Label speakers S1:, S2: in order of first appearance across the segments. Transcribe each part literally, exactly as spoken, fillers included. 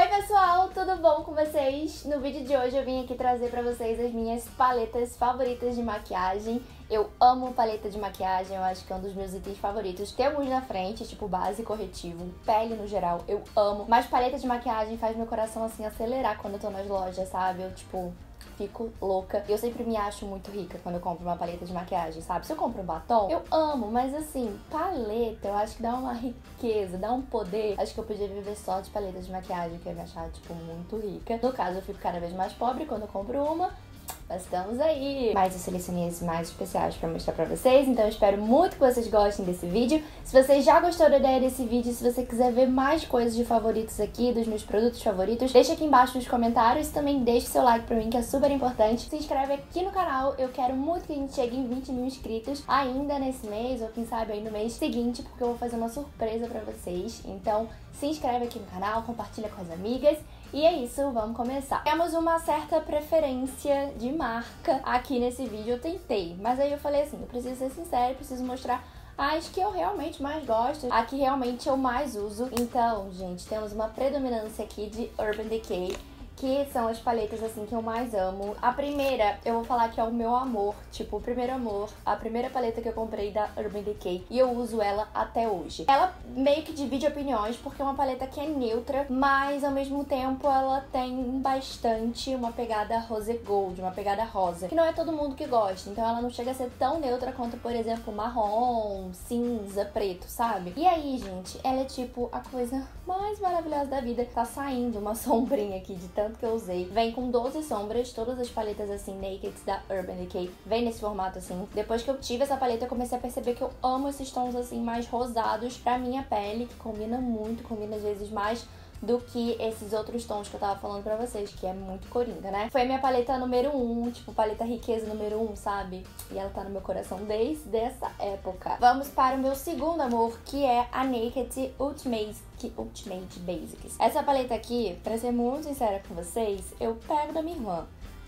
S1: Oi pessoal, tudo bom com vocês? No vídeo de hoje eu vim aqui trazer pra vocês as minhas paletas favoritas de maquiagem. Eu amo paleta de maquiagem, eu acho que é um dos meus itens favoritos. Temos na frente, tipo base, corretivo, pele no geral, eu amo. Mas paleta de maquiagem faz meu coração assim acelerar quando eu tô nas lojas, sabe? Eu tipo... fico louca. Eu sempre me acho muito rica quando eu compro uma paleta de maquiagem, sabe? Se eu compro um batom, eu amo, mas assim, paleta, eu acho que dá uma riqueza, dá um poder. Acho que eu podia viver só de paleta de maquiagem, que eu ia me achar, tipo, muito rica. No caso, eu fico cada vez mais pobre quando eu compro uma. Mas estamos aí! Mas eu selecionei as mais especiais pra mostrar pra vocês, então eu espero muito que vocês gostem desse vídeo. Se você já gostou da ideia desse vídeo, se você quiser ver mais coisas de favoritos aqui, dos meus produtos favoritos, deixa aqui embaixo nos comentários. Também deixa o seu like pra mim, que é super importante. Se inscreve aqui no canal, eu quero muito que a gente chegue em vinte mil inscritos ainda nesse mês, ou quem sabe aí no mês seguinte, porque eu vou fazer uma surpresa pra vocês. Então se inscreve aqui no canal, compartilha com as amigas. E é isso, vamos começar. Temos uma certa preferência de marca aqui nesse vídeo, eu tentei. Mas aí eu falei assim, eu preciso ser sincera, eu preciso mostrar as que eu realmente mais gosto, a que realmente eu mais uso. Então, gente, temos uma predominância aqui de Urban Decay, que são as paletas, assim, que eu mais amo. A primeira, eu vou falar que é o meu amor, tipo, o primeiro amor, a primeira paleta que eu comprei da Urban Decay, e eu uso ela até hoje. Ela meio que divide opiniões, porque é uma paleta que é neutra, mas ao mesmo tempo ela tem bastante uma pegada rose gold, uma pegada rosa, que não é todo mundo que gosta, então ela não chega a ser tão neutra quanto, por exemplo, marrom, cinza, preto, sabe? E aí, gente, ela é tipo a coisa mais maravilhosa da vida. Tá saindo uma sombrinha aqui de tanto que eu usei. Vem com doze sombras, todas as paletas assim, Naked da Urban Decay, vem nesse formato assim. Depois que eu tive essa paleta, eu comecei a perceber que eu amo esses tons assim, mais rosados pra minha pele, que combina muito, combina às vezes mais do que esses outros tons que eu tava falando pra vocês, que é muito coringa, né? Foi a minha paleta número um, tipo, paleta riqueza número um, sabe? E ela tá no meu coração desde essa época. Vamos para o meu segundo amor, que é a Naked Ultimate, Ultimate Basics. Essa paleta aqui, pra ser muito sincera com vocês, eu pego da minha irmã.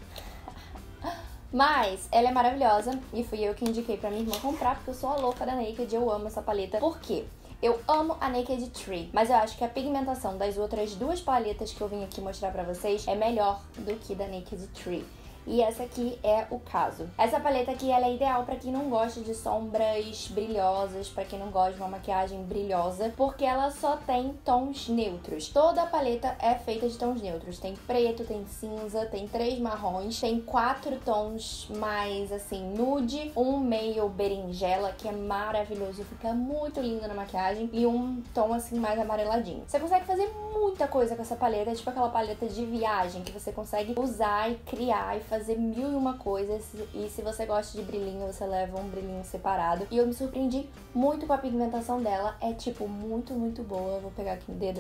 S1: Mas ela é maravilhosa e fui eu que indiquei pra minha irmã comprar, porque eu sou a louca da Naked, eu amo essa paleta. Por quê? Eu amo a Naked Tree, mas eu acho que a pigmentação das outras duas paletas que eu vim aqui mostrar pra vocês é melhor do que da Naked Tree. E essa aqui é o caso. Essa paleta aqui, ela é ideal pra quem não gosta de sombras brilhosas, pra quem não gosta de uma maquiagem brilhosa, porque ela só tem tons neutros. Toda a paleta é feita de tons neutros. Tem preto, tem cinza, tem três marrons, tem quatro tons mais, assim, nude, um meio berinjela, que é maravilhoso, fica muito lindo na maquiagem, e um tom, assim, mais amareladinho. Você consegue fazer muita coisa com essa paleta, é tipo aquela paleta de viagem, que você consegue usar e criar e fazer fazer mil e uma coisas, e se você gosta de brilhinho, você leva um brilhinho separado. E eu me surpreendi muito com a pigmentação dela, é tipo muito, muito boa. Eu vou pegar aqui no dedo.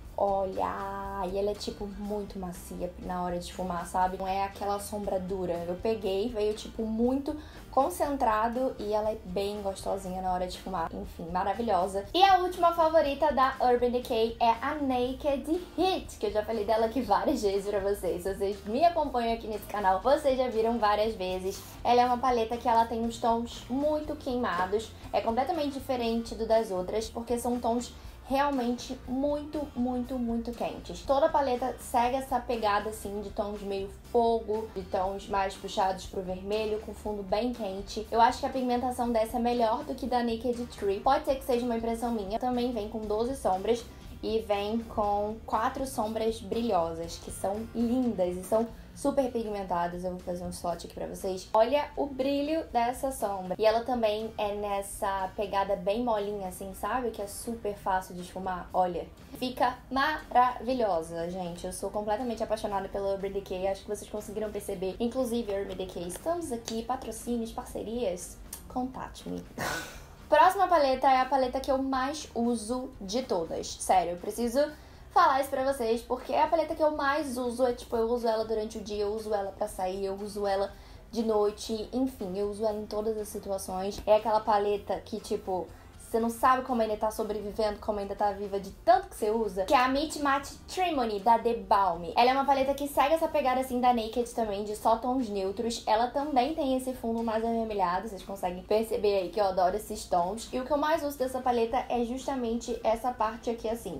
S1: Olha, e ela é tipo muito macia na hora de esfumar, sabe? Não é aquela sombra dura. Eu peguei, veio tipo muito concentrado e ela é bem gostosinha na hora de esfumar. Enfim, maravilhosa. E a última favorita da Urban Decay é a Naked Heat, que eu já falei dela aqui várias vezes pra vocês. Se vocês me acompanham aqui nesse canal, vocês já viram várias vezes. Ela é uma paleta que ela tem uns tons muito queimados. É completamente diferente do das outras, porque são tons realmente muito, muito, muito quentes. Toda a paleta segue essa pegada assim de tons meio fogo, de tons mais puxados pro vermelho, com fundo bem quente. Eu acho que a pigmentação dessa é melhor do que da Naked Tree. Pode ser que seja uma impressão minha. Também vem com doze sombras e vem com quatro sombras brilhosas, que são lindas e são super pigmentadas. Eu vou fazer um swatch aqui pra vocês. Olha o brilho dessa sombra. E ela também é nessa pegada bem molinha, assim, sabe? Que é super fácil de esfumar. Olha, fica maravilhosa, gente. Eu sou completamente apaixonada pela Urban Decay. Acho que vocês conseguiram perceber. Inclusive, Urban Decay, estamos aqui, patrocínios, parcerias, contate-me. Próxima paleta é a paleta que eu mais uso de todas. Sério, eu preciso falar isso pra vocês, porque é a paleta que eu mais uso. É tipo, eu uso ela durante o dia, eu uso ela pra sair, eu uso ela de noite, enfim, eu uso ela em todas as situações. É aquela paleta que, tipo, você não sabe como ainda tá sobrevivendo, como ainda tá viva de tanto que você usa, que é a Meet Matte Trimony, da The Balm. Ela é uma paleta que segue essa pegada, assim, da Naked também, de só tons neutros. Ela também tem esse fundo mais avermelhado, vocês conseguem perceber aí que eu adoro esses tons. E o que eu mais uso dessa paleta é justamente essa parte aqui, assim,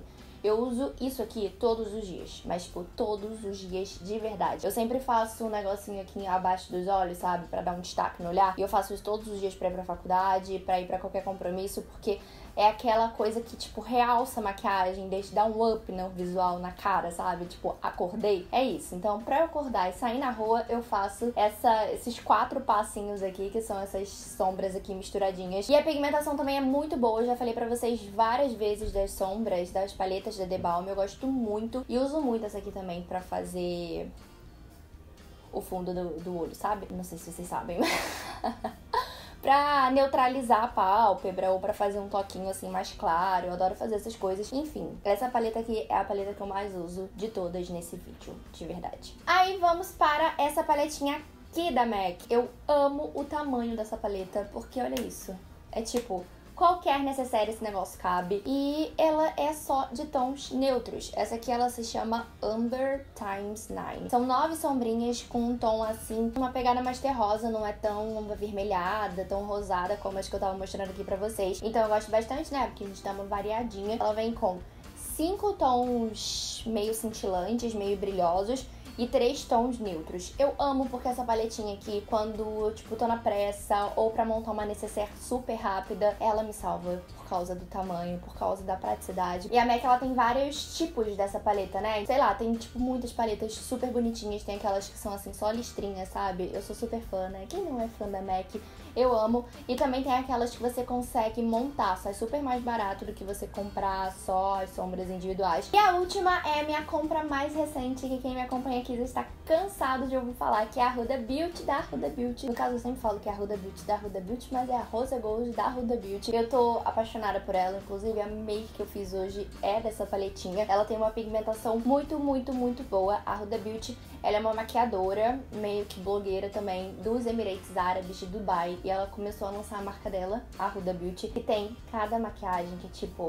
S1: Eu uso isso aqui todos os dias, mas tipo, todos os dias de verdade. Eu sempre faço um negocinho aqui abaixo dos olhos, sabe? Pra dar um destaque no olhar. E eu faço isso todos os dias pra ir pra faculdade, pra ir pra qualquer compromisso, porque é aquela coisa que, tipo, realça a maquiagem, deixa dar um up no visual, na cara, sabe? Tipo, acordei. É isso. Então, pra eu acordar e sair na rua, eu faço essa, esses quatro passinhos aqui, que são essas sombras aqui misturadinhas. E a pigmentação também é muito boa. Eu já falei pra vocês várias vezes das sombras, das paletas da The Balm. Eu gosto muito. E uso muito essa aqui também pra fazer o fundo do, do olho, sabe? Não sei se vocês sabem. Pra neutralizar a pálpebra ou pra fazer um toquinho assim mais claro. Eu adoro fazer essas coisas. Enfim, essa paleta aqui é a paleta que eu mais uso de todas nesse vídeo, de verdade. Aí vamos para essa paletinha aqui da MAC. Eu amo o tamanho dessa paleta, porque olha isso. É tipo, qualquer necessaire esse negócio cabe. E ela é só de tons neutros. Essa aqui ela se chama Amber times nove. São nove sombrinhas com um tom assim, uma pegada mais terrosa, não é tão avermelhada, tão rosada como as que eu tava mostrando aqui pra vocês. Então eu gosto bastante, né? Porque a gente dá uma variadinha. Ela vem com cinco tons meio cintilantes, meio brilhosos, e três tons neutros. Eu amo porque essa paletinha aqui, quando eu, tipo, tô na pressa ou pra montar uma necessaire super rápida, ela me salva por causa do tamanho, por causa da praticidade. E a MAC, ela tem vários tipos dessa paleta, né? Sei lá, tem, tipo, muitas paletas super bonitinhas. Tem aquelas que são, assim, só listrinhas, sabe? Eu sou super fã, né? Quem não é fã da MAC? Eu amo. E também tem aquelas que você consegue montar. Sai super mais barato do que você comprar só as sombras individuais. E a última é a minha compra mais recente, que quem me acompanha aqui já está cansado de ouvir falar, que é a Huda Beauty da Huda Beauty. No caso, eu sempre falo que é a Huda Beauty da Huda Beauty, mas é a Rose Gold da Huda Beauty. Eu tô apaixonada por ela, inclusive a make que eu fiz hoje é dessa paletinha. Ela tem uma pigmentação muito, muito, muito boa. A Huda Beauty, ela é uma maquiadora, meio que blogueira também, dos Emirates Árabes de Dubai. E ela começou a lançar a marca dela, a Huda Beauty, que tem cada maquiagem que, tipo,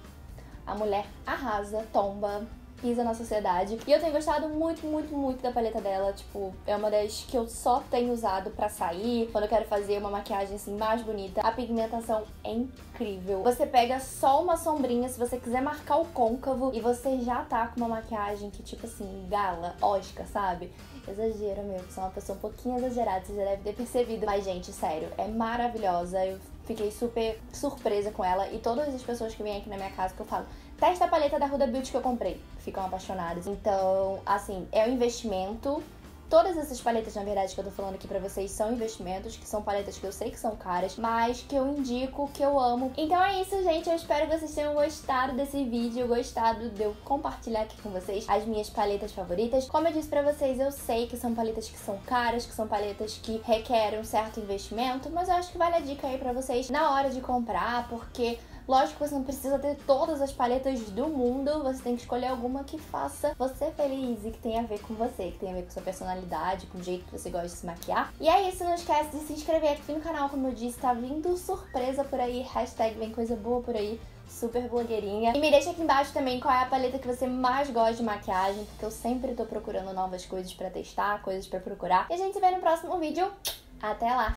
S1: a mulher arrasa, tomba, pisa na sociedade. E eu tenho gostado muito, muito, muito da paleta dela. Tipo, é uma das que eu só tenho usado pra sair, quando eu quero fazer uma maquiagem assim mais bonita. A pigmentação é incrível. Você pega só uma sombrinha, se você quiser marcar o côncavo, e você já tá com uma maquiagem que, tipo assim, gala, Oscar, sabe? Exagero, meu, que sou uma pessoa um pouquinho exagerada, você já deve ter percebido. Mas, gente, sério, é maravilhosa. Eu fiquei super surpresa com ela. E todas as pessoas que vêm aqui na minha casa que eu falo, testa a paleta da Huda Beauty que eu comprei, ficam apaixonadas. Então, assim, é um investimento. Todas essas paletas, na verdade, que eu tô falando aqui pra vocês são investimentos, que são paletas que eu sei que são caras, mas que eu indico, que eu amo. Então é isso, gente. Eu espero que vocês tenham gostado desse vídeo, gostado de eu compartilhar aqui com vocês as minhas paletas favoritas. Como eu disse pra vocês, eu sei que são paletas que são caras, que são paletas que requerem um certo investimento, mas eu acho que vale a dica aí pra vocês na hora de comprar, porque lógico que você não precisa ter todas as paletas do mundo, você tem que escolher alguma que faça você feliz e que tenha a ver com você, que tenha a ver com sua personalidade, com o jeito que você gosta de se maquiar. E é isso, não esquece de se inscrever aqui no canal, como eu disse, tá vindo surpresa por aí, hashtag vem coisa boa por aí, super blogueirinha. E me deixa aqui embaixo também qual é a paleta que você mais gosta de maquiagem, porque eu sempre tô procurando novas coisas pra testar, coisas pra procurar. E a gente se vê no próximo vídeo. Até lá!